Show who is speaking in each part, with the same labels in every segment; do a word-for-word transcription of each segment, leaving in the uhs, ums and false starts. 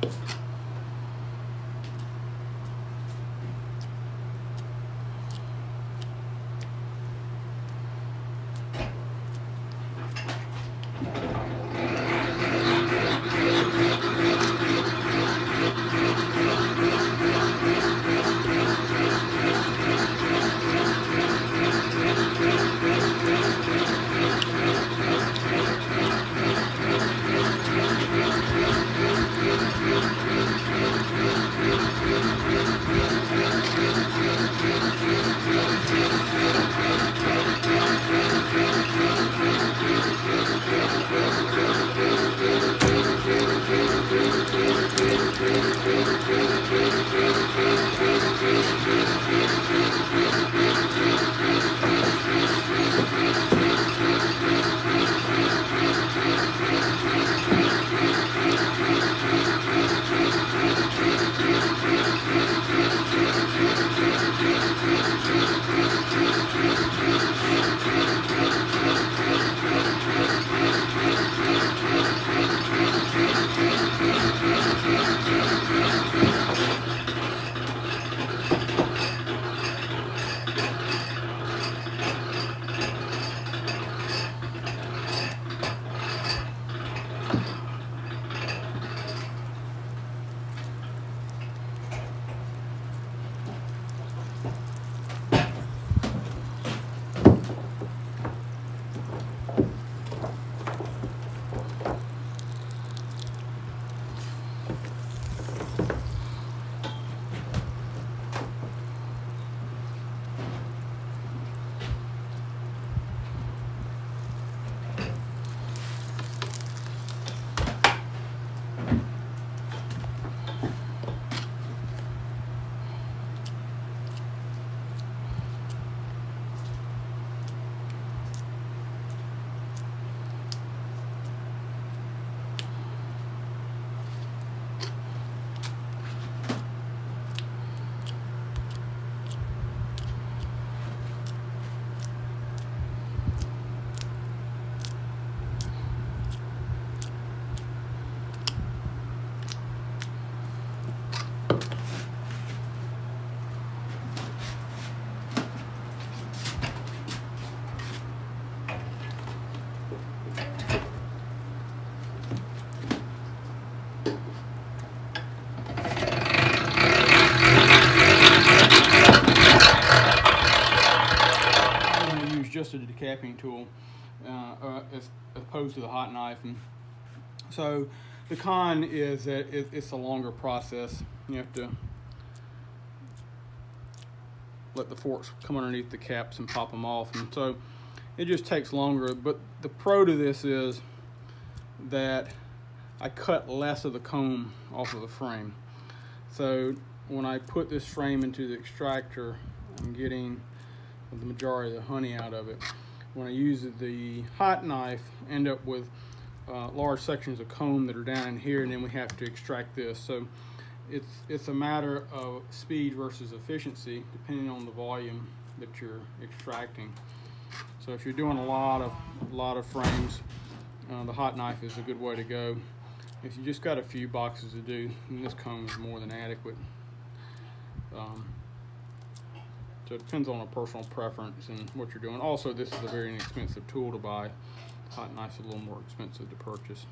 Speaker 1: Just a decapping tool uh, uh, as opposed to the hot knife. And so the con is that it, it's a longer process. You have to let the forks come underneath the caps and pop them off, and so it just takes longer. But the pro to this is that I cut less of the comb off of the frame. So when I put this frame into the extractor, I'm getting the majority of the honey out of it. When I use the hot knife, I end up with uh, large sections of comb that are down in here, and then we have to extract this. So it's it's a matter of speed versus efficiency, depending on the volume that you're extracting. So if you're doing a lot of a lot of frames, uh, the hot knife is a good way to go. If you just got a few boxes to do, then this comb is more than adequate. Um, So it depends on a personal preference and what you're doing. Also, this is a very inexpensive tool to buy. Hot knife's a little more expensive to purchase.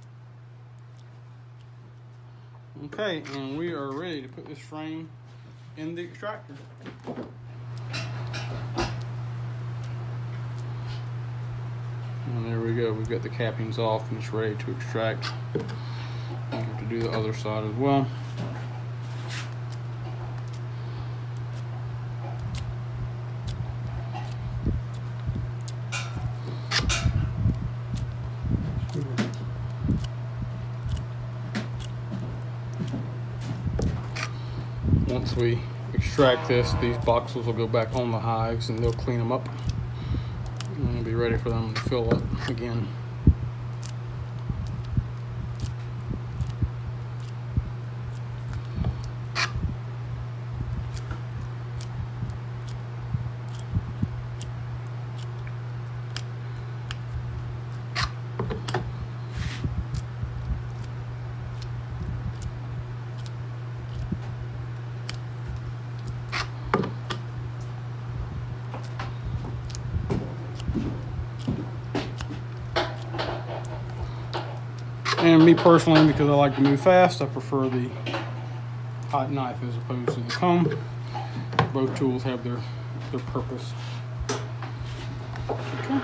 Speaker 1: Okay, and we are ready to put this frame in the extractor. And there we go, we've got the cappings off and it's ready to extract. We have to do the other side as well. Once we extract this, these boxes will go back on the hives and they'll clean them up. And it'll be ready for them to fill up again. And me personally, because I like to move fast, I prefer the hot knife as opposed to the comb. Both tools have their, their purpose. Okay.